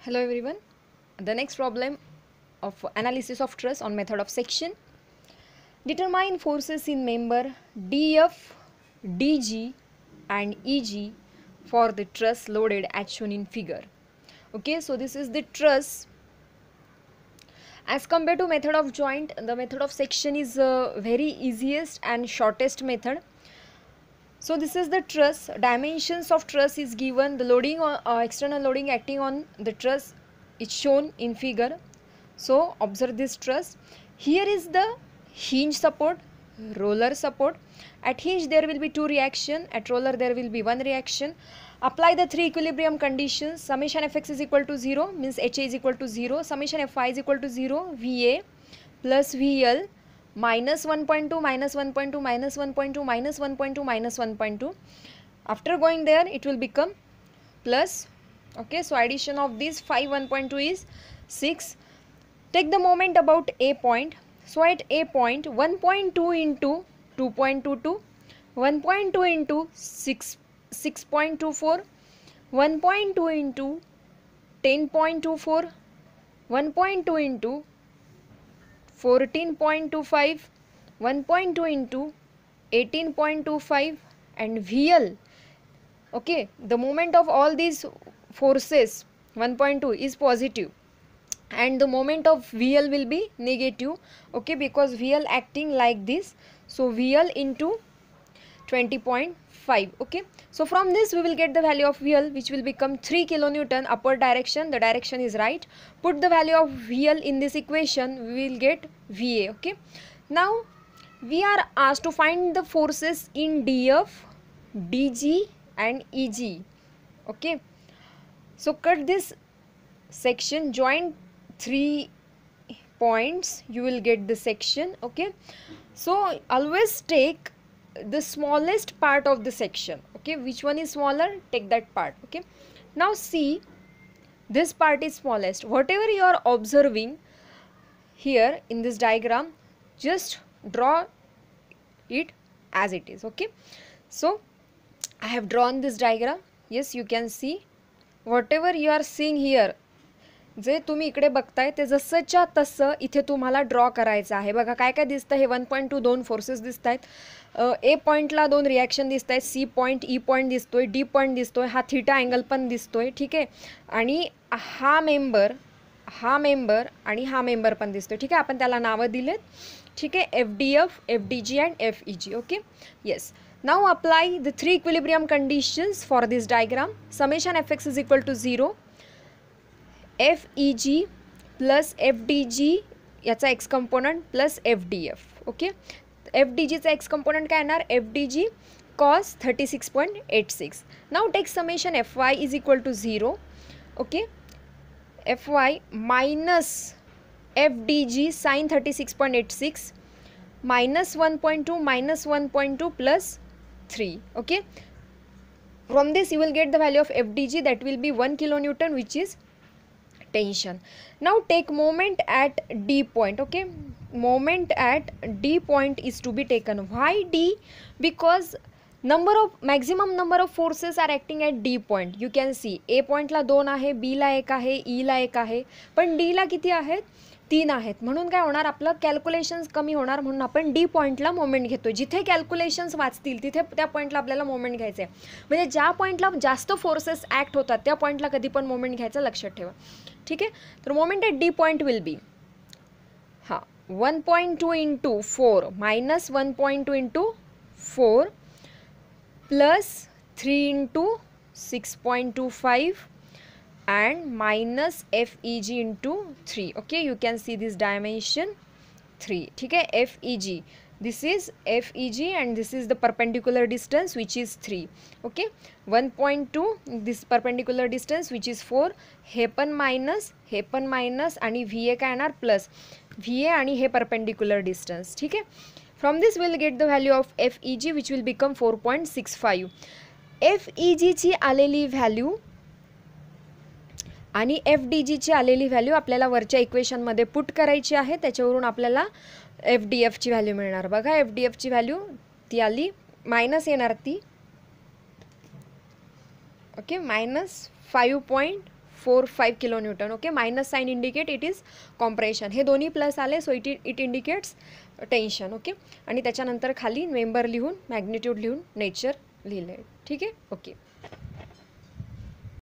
Hello everyone. The next problem of analysis of truss on method of section. Determine forces in member DF, DG and EG for the truss loaded as shown in figure. Okay, so this is the truss. As compared to method of joint, the method of section is very easiest and shortest method. So this is the truss. Dimensions of truss is given. The loading or external loading acting on the truss is shown in figure. So observe this truss. Here is the hinge support, roller support. At hinge there will be two reaction. At roller there will be one reaction. Apply the three equilibrium conditions. Summation Fx is equal to 0 means HA is equal to 0. Summation Fy is equal to 0. VA plus VL minus 1.2 minus 1.2 minus 1.2 minus 1.2 minus 1.2. After going there it will become plus. Okay, so addition of these 5 1.2 is 6. Take the moment about A point. So at A point 1.2 into 2.22, 1.2 into 6.24, 1.2 into 10.24, 1.2 into 14.25, 1.2 into 18.25 and VL. Okay, the moment of all these forces 1.2 is positive and the moment of VL will be negative. Okay, because VL acting like this, so VL into 20.5. okay, so from this we will get the value of VL, which will become 3 kilonewton upward direction. The direction is right. Put the value of VL in this equation, we will get VA. Okay, now we are asked to find the forces in DF, DG and EG. Okay, so cut this section, join 3 points, you will get the section. Okay, so always take the smallest part of the section. Okay, which one is smaller, take that part. Okay, now see, this part is smallest. Whatever you are observing here in this diagram, just draw it as it is. Okay, so I have drawn this diagram. Yes, you can see whatever you are seeing here, जे तुम्ही इकडे बघताय ते जसंच्या तसं इथे तुम्हाला draw करायचं आहे. बघा काय काय दिसतं, हे 1.2 दोन फोर्सेस दिसत आहेत. ए पॉईंटला दोन रिॲक्शन दिसत आहेत. सी पॉईंट, ई पॉईंट दिसतोय, डी पॉईंट दिसतोय, हा थीटा अँगल पण दिसतोय. ठीक आहे, आणि हा मेंबर आणि हा मेंबर पण दिसतोय. ठीक आहे, आपण त्याला नावं दिलेत. ठीक आहे, FDF, FDG and FEG. Okay, yes. Now apply the three equilibrium conditions for this diagram. Summation Fx is equal to 0. FEG plus FDG याचा x component plus FDF. Okay, FDG चा x component काय येणार, FDG cos 36.86. Now take summation Fy is equal to 0. Okay, Fy minus FDG sin 36.86 minus 1.2 minus 1.2 plus 3. Okay, from this you will get the value of FDG, that will be 1 kilonewton, which is tension. Now take moment at D point. Okay, moment at D point is to be taken. Why D? Because maximum number of forces are acting at D point. You can see A point ला 2 आहे, B ला 1 आहे, E ला 1 आहे, पण D ला किती आहेत, 3 आहेत. म्हणून काय होणार, आपलं कॅल्क्युलेशन्स कमी होणार. म्हणून आपण डी पॉईंटला मोमेंट घेतो. जिथे कॅल्क्युलेशन्स वाचतील तिथे त्या पॉईंटला आपल्याला मोमेंट घ्यायचं आहे. म्हणजे ज्या पॉईंटला जास्त फोर्सेस ॲक्ट होतात त्या पॉईंटला कधी पण मोमेंट घ्यायचं, लक्षात ठेवा. ठीक आहे, तर moment at D point will be 1.2 into 4 minus 1.2 into 4 plus 3 into 6.25 and minus FEG into 3. Okay, you can see this dimension 3. ठीक है, FEG, this is FEG and this is the perpendicular distance which is 3. Okay, 1.2 this perpendicular distance which is 4. हे पण minus आणि VA काय येणार plus, VA आणि हे perpendicular distance. ठीक आहे, from this we'll get the value of FEG which will become 4.65. FEG ची आलेली value आणि FDG ची आलेली व्हॅल्यू आपल्याला वरच्या इक्वेशनमध्ये पुट करायची आहे. त्याच्यावरून आपल्याला FDF ची व्हॅल्यू मिळणार. बघा FDF ची व्हॅल्यू ती आली, मायनस येणार ती. Okay, -5.4 45 kilonewton. Okay, minus sign indicate it is compression. हे दोन्ही प्लस आले, so it indicates tension. Okay, आणि त्याच्यानंतर खाली मेंबर लिहून मॅग्निट्यूड लिहून नेचर लिहिलं आहे. ठीक आहे. ओके.